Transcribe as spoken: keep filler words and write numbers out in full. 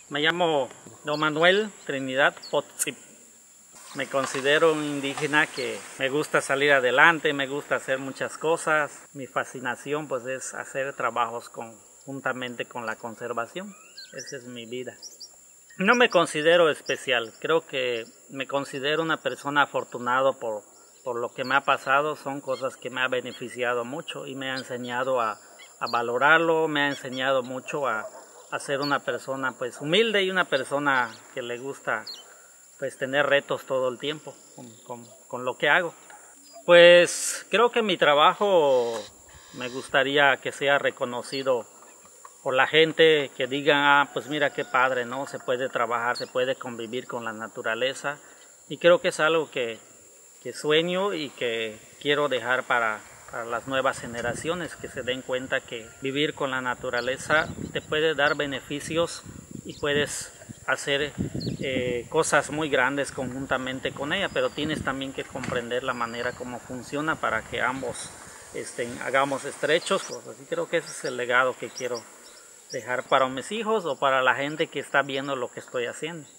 Me llamo Don Manuel Trinidad Potzip. Me considero un indígena que me gusta salir adelante, me gusta hacer muchas cosas. Mi fascinación pues es hacer trabajos conjuntamente con la conservación. Esa es mi vida. No me considero especial, creo que me considero una persona afortunada por, por lo que me ha pasado. Son cosas que me ha beneficiado mucho y me ha enseñado a, a valorarlo, me ha enseñado mucho a, a ser una persona pues humilde y una persona que le gusta pues tener retos todo el tiempo con, con, con lo que hago. Pues creo que mi trabajo me gustaría que sea reconocido por la gente, que digan, ah, pues mira qué padre, ¿no? Se puede trabajar, se puede convivir con la naturaleza. Y creo que es algo que, que sueño y que quiero dejar para, para las nuevas generaciones, que se den cuenta que vivir con la naturaleza te puede dar beneficios y puedes hacer eh, cosas muy grandes conjuntamente con ella, pero tienes también que comprender la manera como funciona para que ambos estén, hagamos estrechos. Pues así creo que ese es el legado que quiero dejar para mis hijos o para la gente que está viendo lo que estoy haciendo.